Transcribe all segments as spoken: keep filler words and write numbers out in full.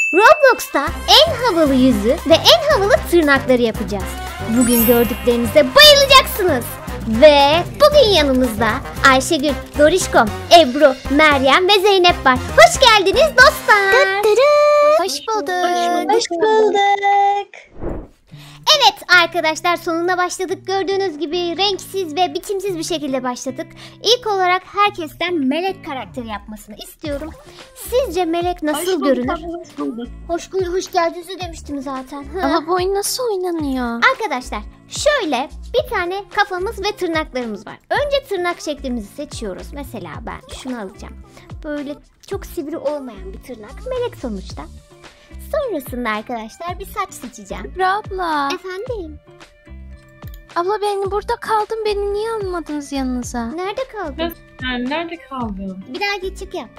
Roblox'ta en havalı yüzü ve en havalı tırnakları yapacağız. Bugün gördüklerinize bayılacaksınız. Ve bugün yanımızda Ayşegül, Dorişkom, Ebru, Meryem ve Zeynep var. Hoş geldiniz dostlar. Hoş bulduk. Hoş bulduk. Evet arkadaşlar, sonuna başladık. Gördüğünüz gibi renksiz ve biçimsiz bir şekilde başladık. İlk olarak herkesten melek karakteri yapmasını istiyorum. Sizce melek nasıl Hoş görünür? Hoş bulduk. Hoş, hoş geldiniz demiştim zaten. Ama bu oyun nasıl oynanıyor? Arkadaşlar şöyle bir tane kafamız ve tırnaklarımız var. Önce tırnak şeklimizi seçiyoruz. Mesela ben şunu alacağım. Böyle çok sivri olmayan bir tırnak. Melek sonuçta. Sonrasında arkadaşlar bir saç seçeceğim. Abla. Efendim? Abla beni burada kaldım. Beni niye almadınız yanınıza? Nerede kaldın? Nasıl yani? Nerede kaldın? Bir daha geçik yap.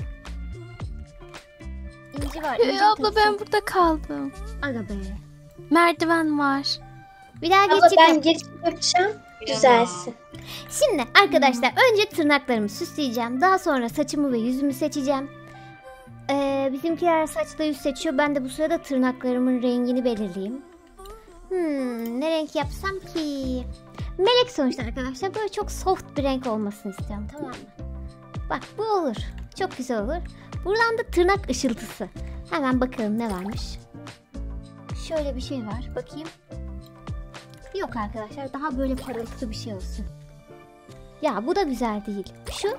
İnci var. Ee, İnci abla tutsun. ben burada kaldım. Aga be. Merdiven var. Bir daha Ama geçik ben yap. geçip yapacağım. Düzelsin. Şimdi arkadaşlar önce tırnaklarımı süsleyeceğim. Daha sonra saçımı ve yüzümü seçeceğim. Ee, bizimkiler saçla yüz seçiyor. Ben de bu sırada tırnaklarımın rengini belirleyeyim. Hmm, ne renk yapsam ki? Melek sonuçta arkadaşlar. Böyle çok soft bir renk olmasını istiyorum, tamam mı? Bak bu olur. Çok güzel olur. Buradan da tırnak ışıltısı. Hemen bakalım ne varmış. Şöyle bir şey var. Bakayım. Yok arkadaşlar. Daha böyle parıltılı bir şey olsun. Ya bu da güzel değil. Şu.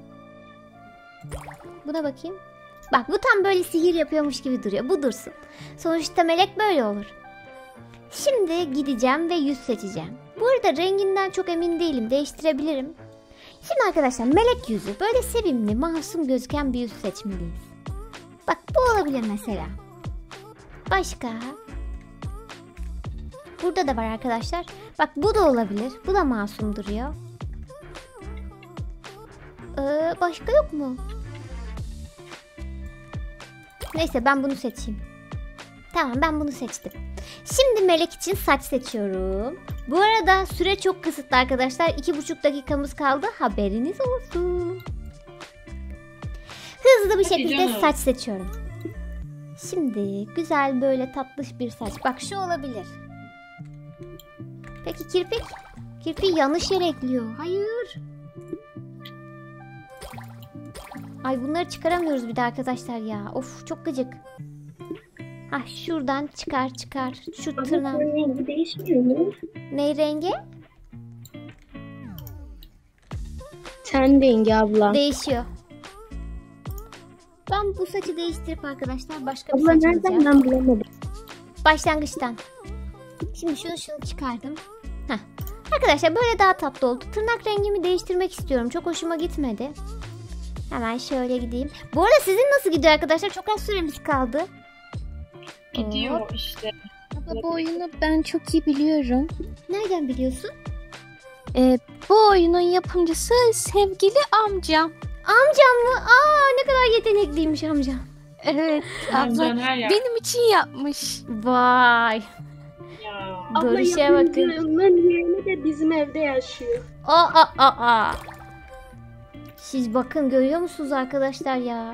Buna bakayım. Bak bu tam böyle sihir yapıyormuş gibi duruyor. Bu dursun. Sonuçta melek böyle olur. Şimdi gideceğim ve yüz seçeceğim. Burada renginden çok emin değilim. Değiştirebilirim. Şimdi arkadaşlar melek yüzü. Böyle sevimli, masum gözüken bir yüz seçmeliyiz. Bak bu olabilir mesela. Başka. Burada da var arkadaşlar. Bak bu da olabilir. Bu da masum duruyor. Ee, başka yok mu? Neyse ben bunu seçeyim. Tamam ben bunu seçtim. Şimdi melek için saç seçiyorum. Bu arada süre çok kısıtlı arkadaşlar. iki buçuk dakikamız kaldı. Haberiniz olsun. Hızlı bir Hadi şekilde canım. saç seçiyorum. Şimdi güzel böyle tatlış bir saç. Bak şu olabilir. Peki kirpik? Kirpiği yanlış yere ekliyor. Hayır. Ay bunları çıkaramıyoruz bir de arkadaşlar ya. Of çok gıcık. Ah şuradan çıkar çıkar. Şu tırnağın. rengi değişmiyor mu? Ne rengi? Ten rengi abla. Değişiyor. Ben bu saçı değiştirip arkadaşlar başka bir Abla saç nereden alacağım. ben bulamadım. Başlangıçtan. Şimdi şunu şunu çıkardım. Heh. Arkadaşlar böyle daha tatlı oldu. Tırnak rengimi değiştirmek istiyorum. Çok hoşuma gitmedi. Hemen şöyle gideyim. Bu arada sizin nasıl gidiyor arkadaşlar? Çok az süremiz kaldı. Gidiyor Hop. işte. Abla bu oyunu ben çok iyi biliyorum. Nereden biliyorsun? Ee, bu oyunun yapımcısı sevgili amcam. Amcam mı? Aa ne kadar yetenekliymiş amcam. Evet abla Amcan her yer. benim için yapmış. Vay. Ya. Doriş'e bakın. yeğeni de bizim evde yaşıyor. Aa aa aa aa. Siz bakın görüyor musunuz arkadaşlar ya?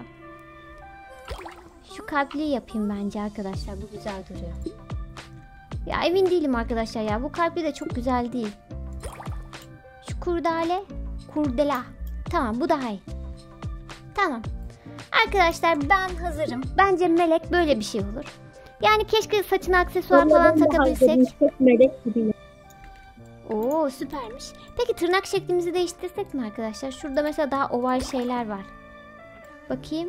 Şu kalpliyi yapayım bence arkadaşlar. Bu güzel duruyor. Ya emin değilim arkadaşlar ya. Bu kalpli de çok güzel değil. Şu kurdale. Kurdela. Tamam bu daha iyi. Tamam. Arkadaşlar ben hazırım. Bence melek böyle bir şey olur. Yani keşke saçına aksesuar falan takabilsek. Melek gibi. Oo süpermiş. Peki tırnak şeklimizi değiştirsek mi arkadaşlar? Şurada mesela daha oval şeyler var. Bakayım.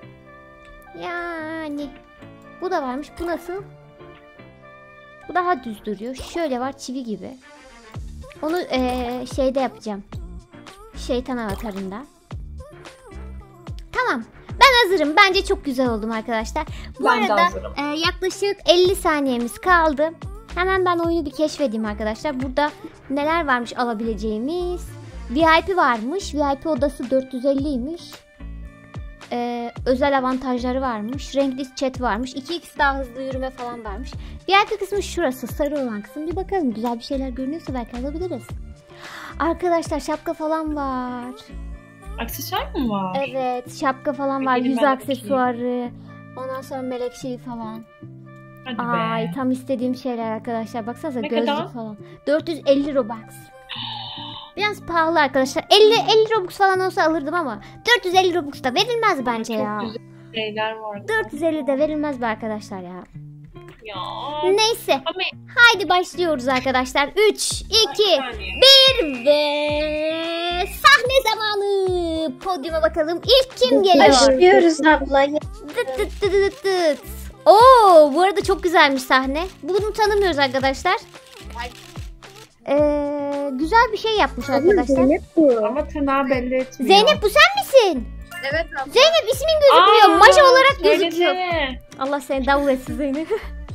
Yani. Bu da varmış. Bu nasıl? Bu daha düz duruyor. Şöyle var çivi gibi. Onu ee, şeyde yapacağım. Şeytan avatarında. Tamam. Ben hazırım. Bence çok güzel oldum arkadaşlar. Bu Ben de arada hazırım. e, yaklaşık elli saniyemiz kaldı. Hemen ben oyunu bir keşfedeyim arkadaşlar. Burada neler varmış alabileceğimiz. V I P varmış. V I P odası dört yüz elliymiş. Ee, özel avantajları varmış. Renkli chat varmış. iki x daha hızlı yürüme falan varmış. V I P kısmı şurası. Sarı olan kısım. Bir bakalım. Güzel bir şeyler görünüyorsa belki alabiliriz. Arkadaşlar şapka falan var. Aksesuar mı var? Evet şapka falan var. Benim Yüz ben de aksesuarı. Ondan sonra melek şeyi falan. Hadi Ay be. tam istediğim şeyler arkadaşlar. Baksanıza Ne gözlük kadar? falan. dört yüz elli Robux. Biraz pahalı arkadaşlar. elli elli Robux falan olsa alırdım ama dört yüz elli Robux da verilmez bence Çok ya. güzel şeyler var. dört yüz elli de verilmez be arkadaşlar ya. Ya. Neyse. Ama Haydi başlıyoruz arkadaşlar. üç, iki, saniye. bir ve sahne zamanı. Podyuma bakalım. İlk kim geliyor? Başlıyoruz abla. Dıt dıt dıt dıt dıt. Oo, bu arada çok güzelmiş sahne. Bunu tanımıyoruz arkadaşlar. Ee, güzel bir şey yapmış arkadaşlar. Zeynep bu. Ama tırnağı belli etmiyor. Zeynep bu sen misin? Evet abla. Zeynep ismin gözükmüyor. Aa, Maja olarak söyledi. gözüküyor. Allah seni davul etsin Zeynep.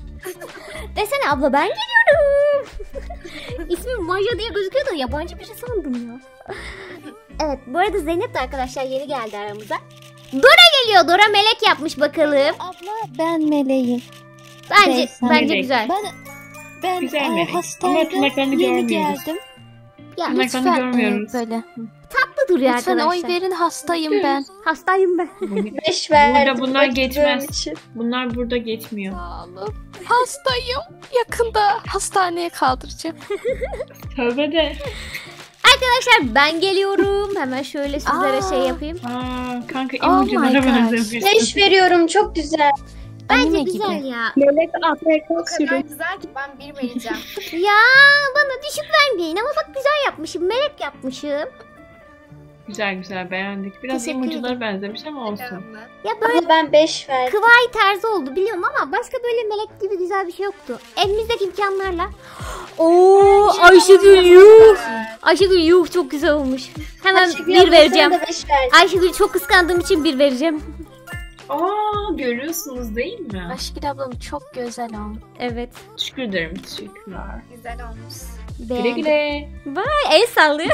Desene abla ben geliyorum. İsmim Maja diye gözüküyor da yabancı bir şey sandım ya. Evet bu arada Zeynep de arkadaşlar yeni geldi aramıza. Dora geliyor. Dora melek yapmış bakalım. Abla ben meleğim. Bence Neyse. bence Melek. güzel. Ben ben Güzel e, melek. Ama hastaydım. tırnaklarını Yeni görmüyoruz. geldim. Ya Tırnaklarını Lütfen görmüyoruz. e, böyle. tatlı duruyor Lütfen oy arkadaşlar. verin, hastayım ben. Hastayım ben. Beş verdim. Burada bunlar baktığım geçmez. için. Bunlar burada geçmiyor. Sağ olun. Hastayım. Yakında hastaneye kaldıracağım. Tövbe de. Arkadaşlar ben geliyorum. Hemen şöyle sizlere Aa. şey yapayım. Aa, kanka Oh emojilara my gosh. benzemişsin. Beş veriyorum, çok güzel. Bence Anime güzel gibi. ya. Melek A F K O kadar sürün. güzel ki ben bir vereceğim. Ya bana düşük vermeyin ama bak güzel yapmışım. Melek yapmışım. Güzel güzel beğendik. Biraz Teşekkür emojilara benzemiş ama olsun. Ya böyle Abla ben beş verdim. kıvay tarzı oldu biliyorum ama başka böyle melek gibi güzel bir şey yoktu. Elimizdeki imkanlarla. Oo Ayşegül yuh. Ayşegül yuh çok güzel olmuş. Hemen Ayşegül bir abla, sana vereceğim. da beş verdim. Ayşegül'ü çok kıskandığım için bir vereceğim. Aa, görüyorsunuz değil mi? Aşkil ablam çok güzel olmuş. Evet. Teşekkür ederim. Teşekkürler. Güzel olmuş. Güle Beğendim. güle. Vay el sallıyor.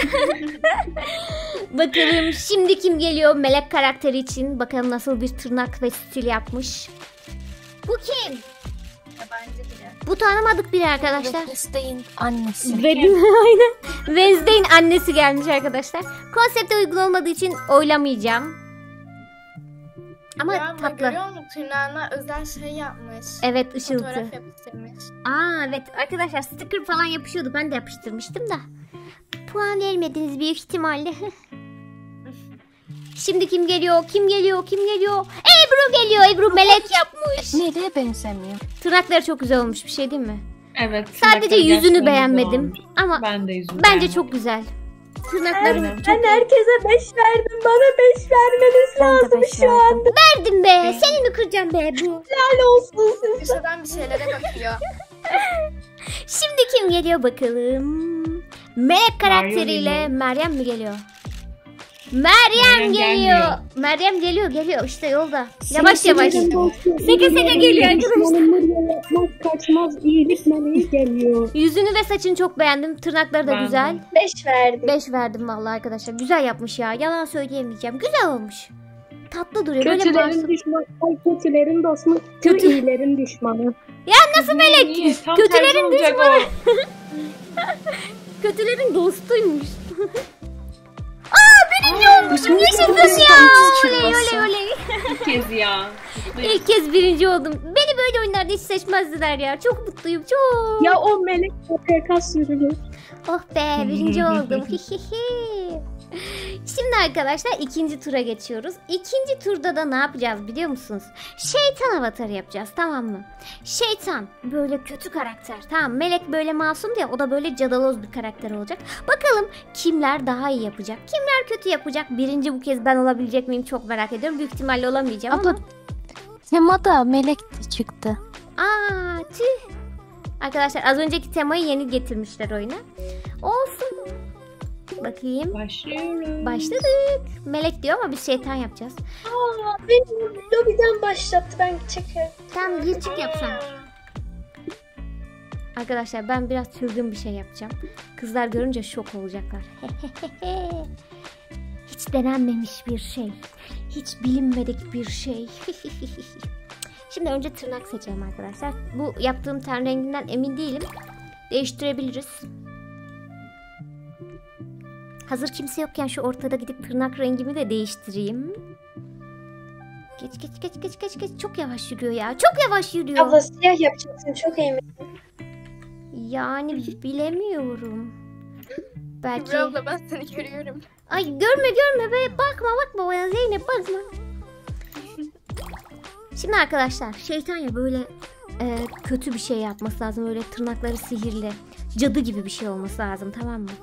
Bakalım şimdi kim geliyor melek karakteri için. Bakalım nasıl bir tırnak ve stil yapmış. Bu kim? Yabancı biri. Bu tanımadık biri arkadaşlar. Wednesday'in annesi. Ve aynen. Wednesday'in annesi gelmiş arkadaşlar. Konsepte uygun olmadığı için oylamayacağım. Ama Ya ama tatlı. görüyor musun? Tırnağına özel şey yapmış. Evet ışıltı. Fotoğraf yapıştırmış. Aa evet arkadaşlar sticker falan yapışıyordu. Ben de yapıştırmıştım da. Puan vermediniz büyük ihtimalle. Şimdi kim geliyor? Kim geliyor? Kim geliyor? Ebru geliyor. Ebru melek yapmış. Meleğe benzemiyor. Tırnakları çok güzel olmuş bir şey değil mi? Evet. Sadece tırnakları yüzünü gerçekten beğenmedim. güzel olmuş. Ama Ben de yüzünü bence beğenmedim. çok güzel. Tırnaklarım Aynen. çok Ben herkese beş verdim. Bana beş vermeniz Ben de lazım beş şu an. verdim. verdim be. Seni mi kıracağım be Ebru? Helal olsun size. Dışarıdan bir şeylere bakıyor. Şimdi kim geliyor bakalım? Melek karakteriyle geliyor. Meryem mi geliyor? Meryem, Meryem geliyor. gelmiyor. Meryem geliyor geliyor işte yolda. Yavaş yavaş. Seke seke geliyor arkadaşlar. Yapmaz kaçmaz iyilik meleği geliyor. Yüzünü ve saçını çok beğendim. Tırnakları da Ben de. güzel. Beş verdim. beş verdim vallahi arkadaşlar. Güzel yapmış ya. Yalan söyleyemeyeceğim. Güzel olmuş. Tatlı duruyor. Böyle Kötülerin masum. düşmanı, ay, kötülerin dostu, Kötü- iyilerin düşmanı. Nasıl melek? Niye? Tam Kötülerin tersi olacak o. Kötülerin dostuymuş. Aa birinci olmuşum. Yaşasın ya. Oley oley oley. İlk kez ya. İlk kez birinci oldum. Beni böyle oyunlarda hiç seçmezdiler ya. Çok mutluyum. Çok. Ya o melek A F K sürülür. Oh be birinci oldum. Hihihi. Şimdi arkadaşlar ikinci tura geçiyoruz. İkinci turda da ne yapacağız biliyor musunuz? Şeytan avatarı yapacağız, tamam mı? Şeytan böyle kötü karakter, tamam. Melek böyle masum diye, o da böyle cadaloz bir karakter olacak. Bakalım kimler daha iyi yapacak, kimler kötü yapacak. Birinci bu kez ben olabilecek miyim çok merak ediyorum. Büyük ihtimalle olamayacağım Abla ama. temada melek de çıktı. Aa tüh. Arkadaşlar az önceki temayı yeni getirmişler oyuna. Olsun. Bakayım. Başlıyoruz. Başladık. Melek diyor ama biz şeytan yapacağız. Aa, beni lobiden başlattı, ben çekerim. Tamam gir çık yapsan. Arkadaşlar ben biraz çılgın bir şey yapacağım. Kızlar görünce şok olacaklar. Hiç denenmemiş bir şey. Hiç bilinmedik bir şey. Şimdi önce tırnak seçelim arkadaşlar. Bu yaptığım ten renginden emin değilim. Değiştirebiliriz. Hazır kimse yokken şu ortada gidip tırnak rengimi de değiştireyim. Geç geç geç geç geç geç. Çok yavaş yürüyor ya. Çok yavaş yürüyor. Abla siyah yapacaksın çok eminim. Yani bilemiyorum. Belki. Kübra abla ben seni görüyorum. Ay görme görme be. Bakma bakma bana Zeynep bakma. Şimdi arkadaşlar şeytan ya böyle e, kötü bir şey yapması lazım. Böyle tırnakları sihirli. Cadı gibi bir şey olması lazım, tamam mı?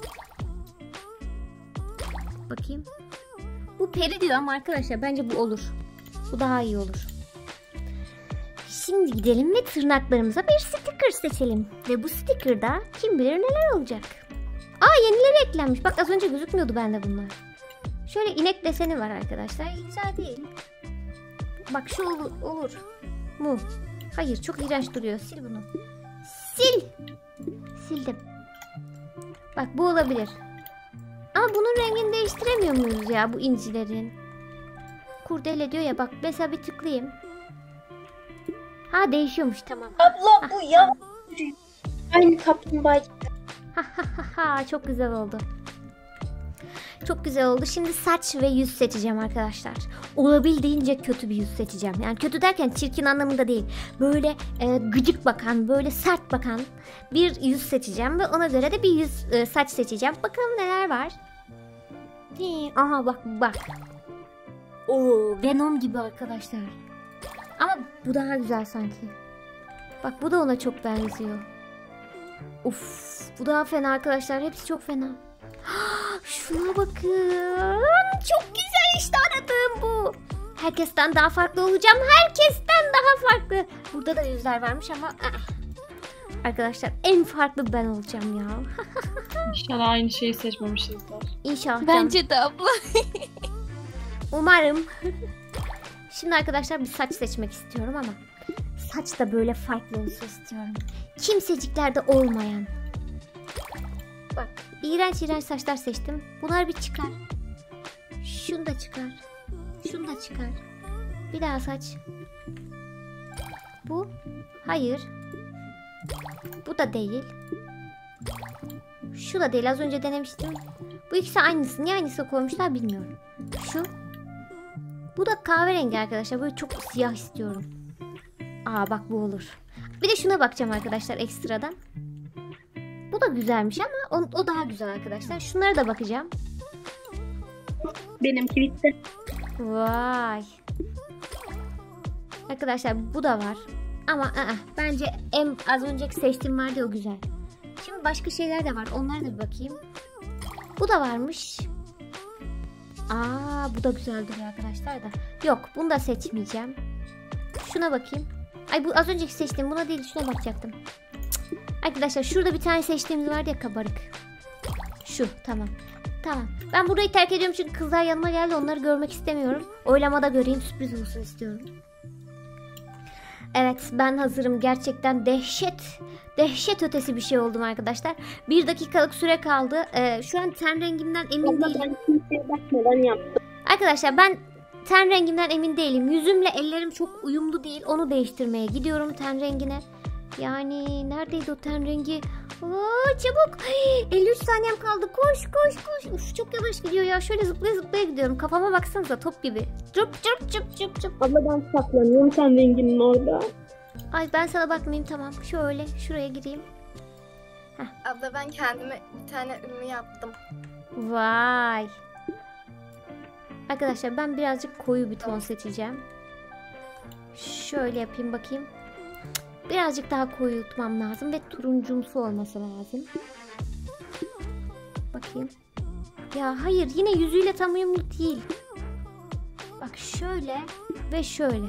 Bakayım. Bu peri diyor ama arkadaşlar bence bu olur. Bu daha iyi olur. Şimdi gidelim ve tırnaklarımıza bir sticker seçelim. Ve bu sticker'da kim bilir neler olacak. Aa yenileri eklenmiş. Bak az önce gözükmüyordu bende bunlar. Şöyle inek deseni var arkadaşlar. Güzel değil. Bak şu olur, olur mu? Hayır çok iğrenç duruyor. Sil bunu. Sil. Sildim. Bak bu olabilir. Ama bunun rengini değiştiremiyor muyuz ya bu incilerin? Kurdele diyor ya bak mesela bir tıklayayım. Ha değişiyormuş tamam. Abla bu ya. Aynı kaplumbağa gibi. Ha ha ha ha çok güzel oldu. Çok güzel oldu. Şimdi saç ve yüz seçeceğim arkadaşlar. Olabildiğince kötü bir yüz seçeceğim. Yani kötü derken çirkin anlamında değil. Böyle e, gıcık bakan, böyle sert bakan bir yüz seçeceğim. Ve ona göre de bir yüz e, saç seçeceğim. Bakalım neler var. Hii, aha bak bak. Oo, Venom gibi arkadaşlar. Ama bu daha güzel sanki. Bak bu da ona çok benziyor. Uf, bu daha fena arkadaşlar. Hepsi çok fena. Şuna bakın. Çok güzel işte aradığım bu. Herkesten daha farklı olacağım. Herkesten daha farklı. Burada da yüzler varmış ama arkadaşlar en farklı ben olacağım ya. İnşallah aynı şeyi seçmemişizdir. İnşallah. Bence de abla. Umarım. Şimdi arkadaşlar bir saç seçmek istiyorum ama saç da böyle farklı olsun istiyorum. Kimseciklerde olmayan. Bak iğrenç iğrenç saçlar seçtim. Bunlar bir çıkar. Şunu da çıkar. Şunu da çıkar. Bir daha saç. Bu. Hayır. Bu da değil. Şu da değil. Az önce denemiştim. Bu ikisi aynısı. Niye aynısı koymuşlar bilmiyorum. Şu. Bu da kahverengi arkadaşlar. Böyle çok siyah istiyorum. Aa bak bu olur. Bir de şuna bakacağım arkadaşlar ekstradan. Bu da güzelmiş ama o, o daha güzel arkadaşlar. Şunlara da bakacağım. Benimki bitti. Vay. Arkadaşlar bu da var. Ama ı-ı, bence en az önceki seçtiğim vardı ya, o güzel. Şimdi başka şeyler de var. Onlara da bir bakayım. Bu da varmış. Aa bu da güzel duruyor arkadaşlar da. Yok bunu da seçmeyeceğim. Şuna bakayım. Ay bu az önceki seçtiğim buna değil şuna bakacaktım. Cık. Arkadaşlar şurada bir tane seçtiğimiz vardı ya kabarık. Şu tamam. Tamam. Ben burayı terk ediyorum çünkü kızlar yanıma geldi. Onları görmek istemiyorum. Oylamada göreyim, sürpriz olsun istiyorum. Evet ben hazırım. Gerçekten dehşet. Dehşet ötesi bir şey oldum arkadaşlar. Bir dakikalık süre kaldı. Ee, şu an ten rengimden emin değilim. Ben kimseye bakmadan yaptım. Arkadaşlar ben ten rengimden emin değilim. Yüzümle ellerim çok uyumlu değil. Onu değiştirmeye gidiyorum ten rengine. Yani neredeydi o ten rengi? Oo, çabuk. Ay, elli üç saniyem kaldı. Koş koş koş. Uf, çok yavaş gidiyor ya. Şöyle zıplaya zıplaya gidiyorum. Kafama baksanıza top gibi. Cıp cıp cıp cıp cıp. Abla ben saklanıyorum ten renginin orada. Ay ben sana bakmayayım tamam. Şöyle şuraya gireyim. Abla ben kendime bir tane ünlü yaptım. Vay. Arkadaşlar ben birazcık koyu bir ton seçeceğim. Şöyle yapayım bakayım. Birazcık daha koyu tutmam lazım ve turuncumsu olması lazım. Bakayım. Ya hayır yine yüzüyle tam uyumlu değil. Bak şöyle ve şöyle.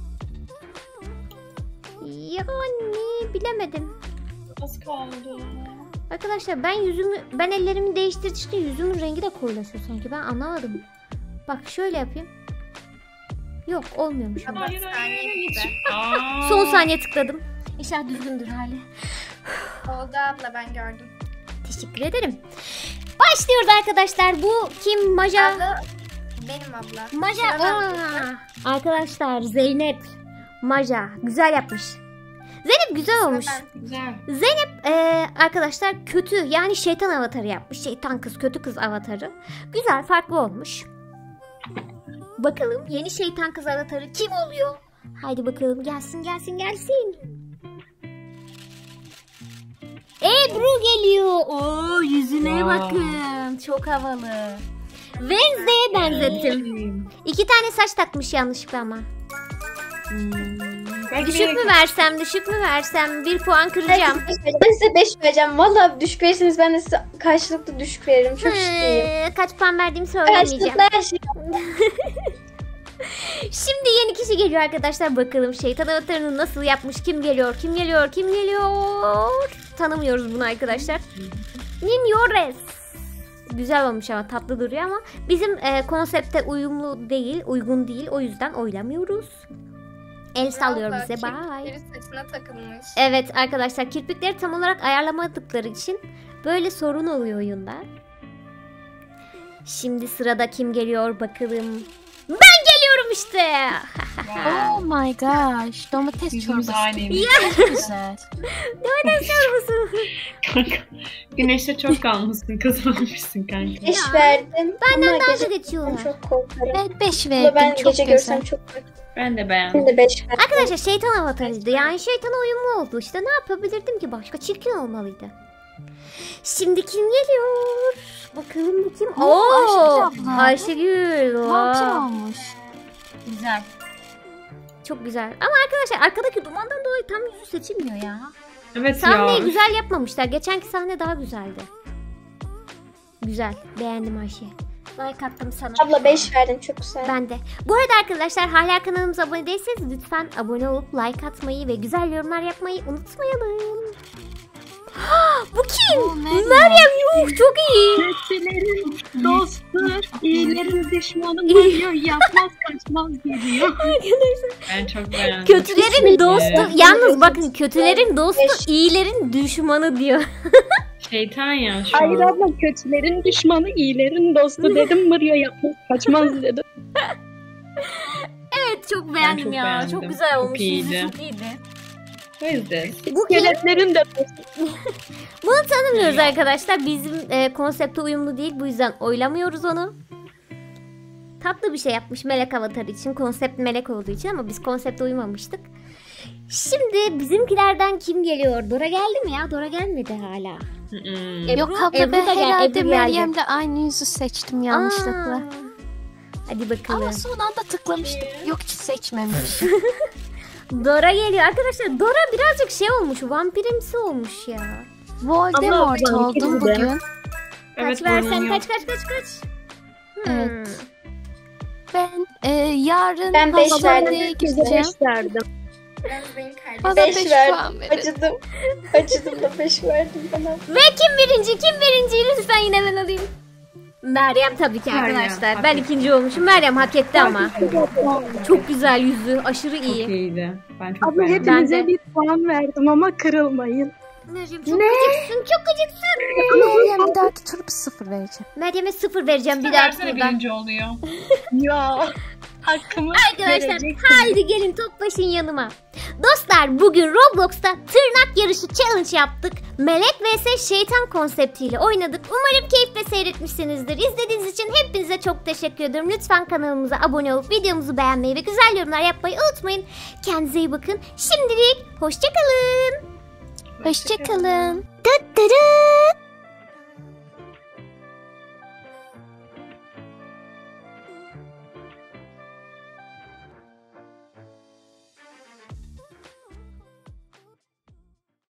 Yani bilemedim. Az kaldı. Arkadaşlar ben yüzümü ben ellerimi değiştirdikçe yüzümün rengi de koyulaşıyor sanki, ben anlamadım. Bak şöyle yapayım. Yok olmuyormuş. ama. Hayır hayır hayır. Gitti. Aa. Son saniye tıkladım. İnşallah düzgündür hali. Oldu abla ben gördüm. Teşekkür ederim. Başlıyoruz arkadaşlar. Bu kim? Maja. Abla benim abla. Maja. Sıra bende. Aa, arkadaşlar Zeynep. Maja. Güzel yapmış. Zeynep güzel Sıra olmuş. bende. Güzel. Zeynep e, arkadaşlar kötü yani şeytan avatarı yapmış. Şeytan kız, kötü kız avatarı. Güzel, farklı olmuş. Bakalım yeni şeytan kız avatarı kim oluyor? Haydi bakalım gelsin gelsin gelsin. Ebru geliyor. Oo yüzüne Wow. bakın. Çok havalı. Wednesday'e benzettim. İki tane saç takmış yanlışlıkla ama. Hmm. Belki Düşük bir- mü versem düşük mü versem bir puan kıracağım. Ben size beş vereceğim. Valla düşük verirseniz ben de size karşılıklı düşük veririm. Çok ciddiyim. Hı, kaç puan verdiğimi söylemeyeceğim. Karşılıklı her şey. Şimdi yeni kişi geliyor arkadaşlar. Bakalım şeytan avatarını nasıl yapmış? Kim geliyor? Kim geliyor? Kim geliyor? Tanımıyoruz bunu arkadaşlar. Ninyores. Güzel olmuş ama tatlı duruyor ama bizim e, konsepte uyumlu değil, uygun değil. O yüzden oylamıyoruz. El sallıyor Abla, bize. Bye. kirpikleri saçına takılmış. Evet arkadaşlar kirpikleri tam olarak ayarlamadıkları için böyle sorun oluyor oyunda. Şimdi sırada kim geliyor bakalım. Ben geliyorum işte. Oh my gosh. Domates Yüzümüz çorbası. aynıymış. Çok güzel. Kanka. Güneşte çok kalmışsın. Kazanmışsın kanka. Beş verdim. Benden Ama daha gece da geçiyorlar. çok korkarım. Ben beş Ama verdim. ben Çok gece güzel. görsem çok korkarım. Ben de beğendim. Şimdi beş verdim. Arkadaşlar şeytan avatarıydı. Yani şeytana uyumlu oldu. İşte ne yapabilirdim ki başka? Çirkin olmalıydı. Şimdi kim geliyor? Bakalım bu kim? Oo, Oo, Ayşegül abla. Ayşegül. Vampir Vay. olmuş. Güzel. Çok güzel. Ama arkadaşlar arkadaki dumandan dolayı tam yüzü seçilmiyor ya. Evet Sahneyi ya. güzel yapmamışlar. Geçenki sahne daha güzeldi. Güzel. Beğendim Ayşe. Like attım sana. Abla beş verdin çok güzel. Ben de. Bu arada arkadaşlar hala kanalımıza abone değilseniz lütfen abone olup like atmayı ve güzel yorumlar yapmayı unutmayalım. Bu kim? Oo, Meryem. Meryem yuh çok iyi. Kötülerin dostu, iyilerin düşmanı geliyor, yapmaz kaçmaz geliyor. Ben çok beğendim. Kötülerin dostu. Evet. Yalnız bakın kötülerin dostu iyilerin düşmanı diyor. Şeytan ya şu Hayır an. abla, kötülerin düşmanı, iyilerin dostu dedim, vuruyor, yapmaz kaçmaz dedim. Evet çok beğendim çok ya. beğendim. Çok güzel Çok olmuş. iyiydi. Yüzü çok iyiydi. O yüzden. Bu kim? Kötülerin de dostu. Bunu tanımıyoruz arkadaşlar. Bizim e, konsepte uyumlu değil. Bu yüzden oylamıyoruz onu. Tatlı bir şey yapmış melek avatarı için. Konsept melek olduğu için ama biz konsepte uymamıştık. Şimdi bizimkilerden kim geliyor? Dora geldi mi ya? Dora gelmedi hala. Mm-mm. Ebru- Yok abla Ebru ben da gel- herhalde Ebru geldi. Meryem'le aynı yüzü seçtim yanlışlıkla. Aa. Hadi bakalım. Ama son anda tıklamıştım. Yok hiç seçmemiş. Dora geliyor. Arkadaşlar Dora birazcık şey olmuş. Vampirimsi olmuş ya. Voldemort Ama oldum ikisi de. bugün. Evet, kaç versen burnum yok. kaç kaç kaç kaç. Hmm. Evet. Ben e, yarın Ben beş hastaneye verdim. gideceğim. Beş verdim. Biraz benim kardeşim. Bana Beş beş verdim. puan verin. Acıdım. Acıdım da beş verdim bana. Ve kim birinci? Kim birinci? Lütfen yine ben alayım. Meryem tabii ki Meryem, arkadaşlar. hak Ben etti. ikinci olmuşum. Meryem hak etti ama. Çok güzel yüzü. Aşırı Çok iyi. iyiydi. Ben çok Abla beğendim. Ben de. hepinize bir puan verdim ama kırılmayın. Meryem çok gıcıksın. Çok gıcıksın. Meryem bir dahaki tur bir sıfır vereceğim. Meryem'e sıfır vereceğim bir Bir daha versene turda. birinci oluyor. Ya hakkımı Arkadaşlar verecektim. haydi gelin toplaşın yanıma. Dostlar bugün Roblox'ta tırnak yarışı challenge yaptık. Melek vs şeytan konseptiyle oynadık. Umarım keyifle seyretmişsinizdir. İzlediğiniz için hepinize çok teşekkür ederim. Lütfen kanalımıza abone olup videomuzu beğenmeyi ve güzel yorumlar yapmayı unutmayın. Kendinize iyi bakın. Şimdilik hoşçakalın. Hoşçakalın. Dıt dırıt.